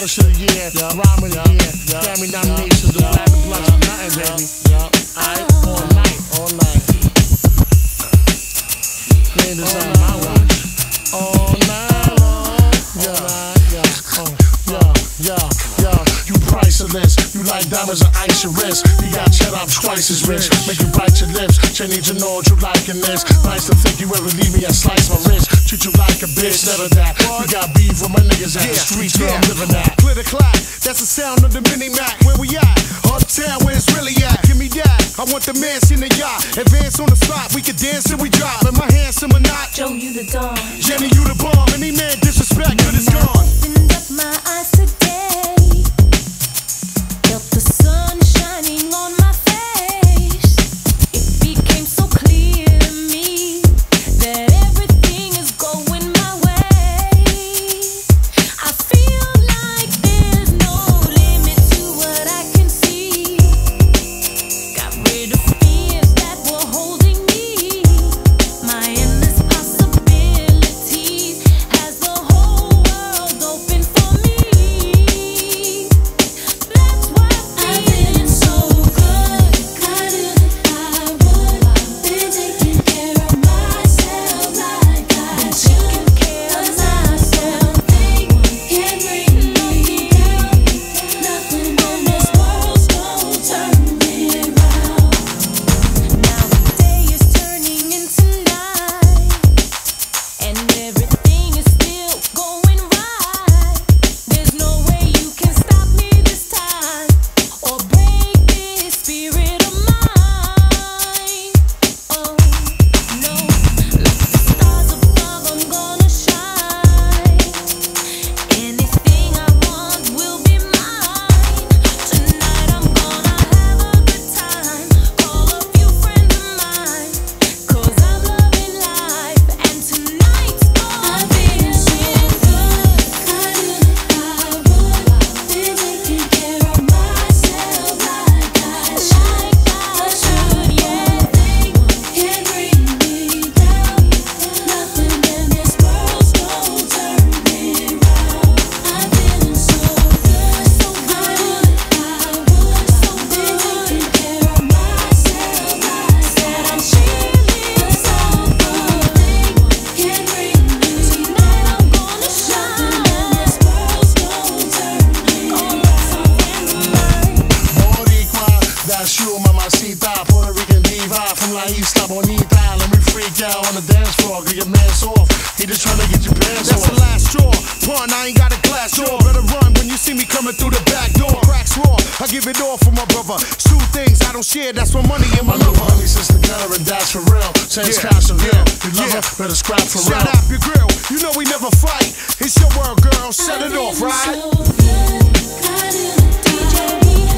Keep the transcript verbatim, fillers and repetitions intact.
Push of the year, yeah. Rhyme of the yeah. year, yeah. Grammy nominations, the black and blunts, nothing, baby. Yeah. Alright, all night, all night. Grand is on my watch. All night long. Yeah, yeah, oh, yeah, yeah, yeah. You priceless. You like diamonds and ice your wrist. You got cheddar, I'm twice as rich. Make you bite your lips. She need to know what you like in this. Nice to think you ever leave me and slice my wrist. Treat you like a bitch, never that. You got beef with my niggas at yeah, the streets where yeah. I'm living at. Clear the clock, that's the sound of the mini Mac. Where we at? Uptown, where it's really at. Give me that. I want the mansion in the yacht. Advance on the spot, we can dance till we drop. In my hands, some or not. Joe, you the dawn. Jenny, you the bomb. Any man disrespect, good is gone. Opened up my eyes today. Felt the sun shining on my face. It became so clear to me that everything is going my way. I feel like there's no limit to what I can see. Got rid of fears that were holding me. My endless possibilities has the whole world open for me. That's why I've been so good. I knew that I would. I've been taking care of myself like I should. Cause myself think can bring me down. Nothing in this world's gonna turn me around. Now the day is turning into night, and everything is still going right. There's no way you can stop me this time or break this spirit of mine. Oh no, like the stars above, I'm gonna shine. Anything I want will be mine. Tonight I'm gonna have a good time. Call a few friends of mine, cause I'm loving life, and tonight's gonna be good. I knew that I would. I've been taking care of myself like I should. I should, yeah. Can bring me down. Nothing in this world's gonna turn me around. I'm feeling so good, so good. I would, so been taking care of myself. I said I'm feeling so good. Can bring me tonight. I'm gonna shine. This world's gonna turn me around. Boricua, that's you, mamacita. Puerto Rican diva from La Isla Bonita. Let me freak out on the dance floor. Get your man's off. He just trying to get your pants That's off. the last straw. Pun, I ain't got a glass door. Better run when you see me coming through the back door. Cracks raw, I give it all for my brother. Shoot things I don't share, that's my money and My my little lover. honey sister got her, and that's for real. Say it's Yeah, cash and real. yeah, You love yeah. her, better scrap for Shut real. up your grill, you know we never fight. It's your world, girl, set it off, right? So good. I knew that D J